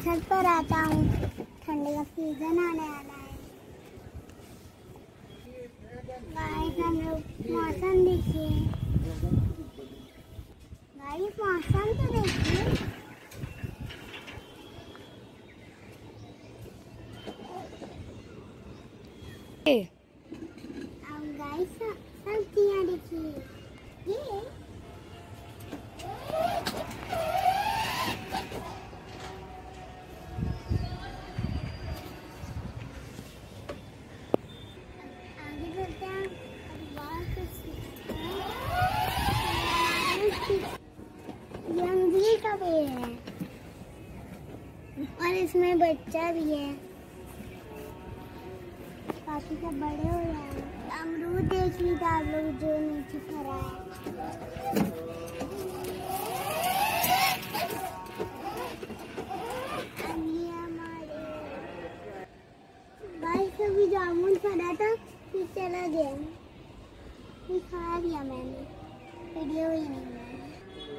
छत पर आता हूँ। ठंडी का सीजन आने वाला है। गाइस हम लोग मौसम देखिए। गाइस मौसम तो देखिए। अब गाइस सब्जियाँ देखिए। ये आगे चलते हैं। ये अंजीर का पेड़ है और इसमें बच्चा भी है। काफी सब बड़े हो रहे हैं। अमरूद देख लीजिए आप लोग जो नीचे खड़ा है। अभी जामुन फरा था फिर चला गया। फिर खा लिया मैंने। वीडियो ही नहीं बनाया।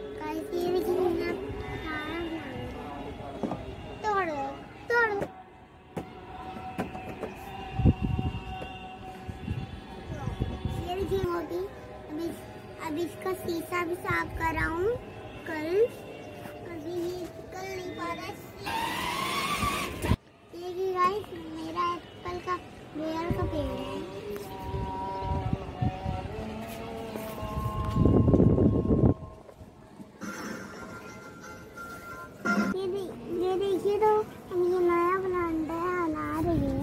तोड़ तोड़ ये देखिए मोटी। अभी इसका शीशा भी साफ कर रहा हूँ। कल नहीं पा रहा। देखिए गाइस मेरा एप्पल का बेर का पेड़ है। ये देखिए तो हम ये नया प्लांट है अनार है।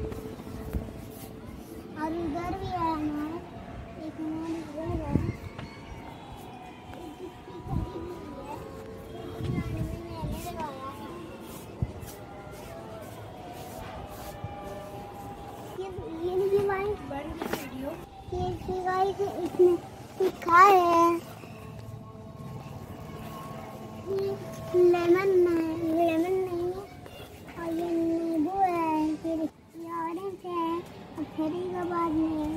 और उधर भी है अनार। एक अनार उधर है। इसमें लिखा है लेमन नहीं है। और ये नींबू है। फिर ये ऑरेंज है। और फिर इसके बाद में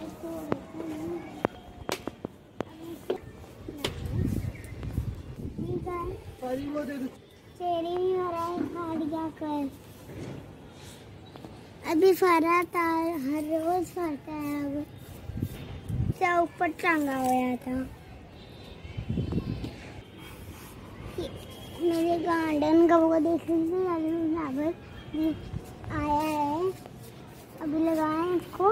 चेरी भी हो रहा है। खाड़ जाकर अभी फरा था। हर रोज फरता है। अब से ऊपर टंगा हुआ था। मेरे गार्डन का वो देख लीजिए। फ्लावर भी आया है। अभी लगाए इसको।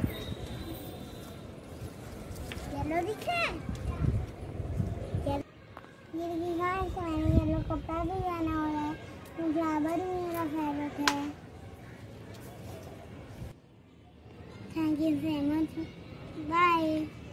येलो दिख रहा है। ये देखिएगा मैंने येलो कपड़ा भी पहना हुआ है। फ्लावर भी मेरा फेवरेट है। Thank you so much. Bye.